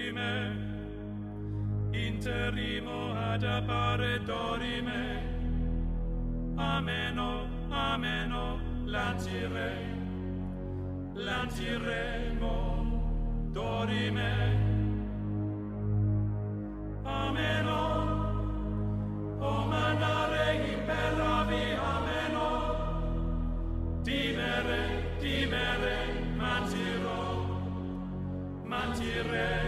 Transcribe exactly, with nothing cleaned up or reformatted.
dorime, interimo ad appare dorime, ameno, ameno, lancire, lanciremo, dorime, ameno, o manare imperavi, ameno, dimere, dimere, mantiro, mantire.